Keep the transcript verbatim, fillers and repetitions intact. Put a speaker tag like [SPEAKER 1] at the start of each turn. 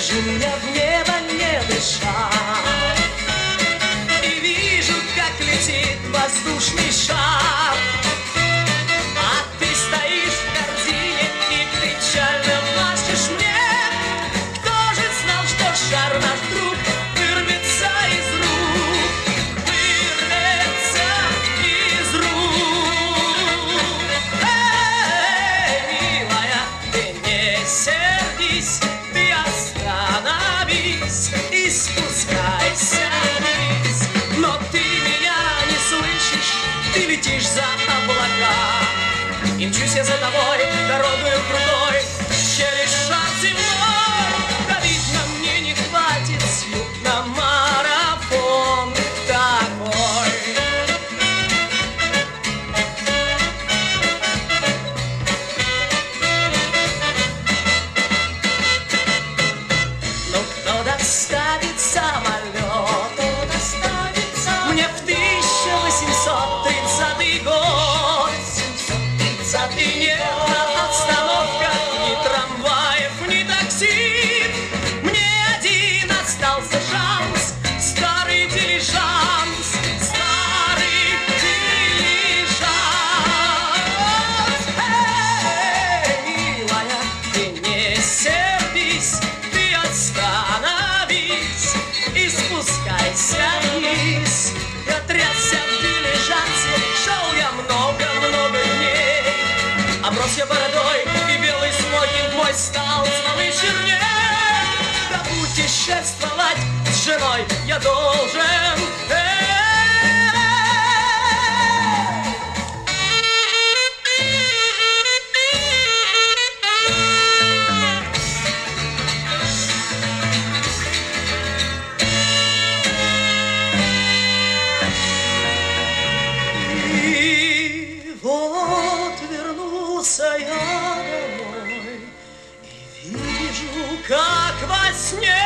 [SPEAKER 1] Скажи мне в небо не дышать. И вижу, как летит воздушный шар, а ты стоишь в корзине и печально машешь мне. Кто же знал, что шар наш вдруг вырвется из рук, вырвется из рук. Эй, милая, ты не сердись, ты остановись и спускайся вниз. Но ты меня не слышишь, ты летишь за облака, и мчусь я за тобой дорогою крутой, через шар земной. Да, видно, мне не хватит сил на марафон такой. Но кто доставит самолет мне в тысяча восемьсот тридцатый год? И нет на остановках ни трамваев, ни такси. Мне один остался шанс, старый дилижанс, старый дилижанс. Эй, милая, ты не сердись, ты остановись и спускайся вниз. Я трясся в дилижансе, шел я много-много дней, оброс я бородой, и белый смокинг мой стал снова черней. Да путешествовать с женой я должен. И вот вернулся я домой и вижу, как во сне